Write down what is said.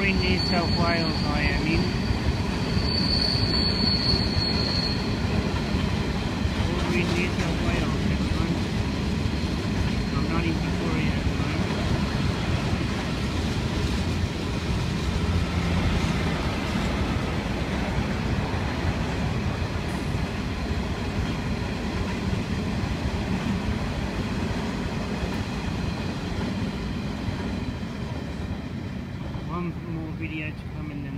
in New South Wales I am in. We're in New South Wales at the moment. I'm not in Victoria at the moment. One more video to come in the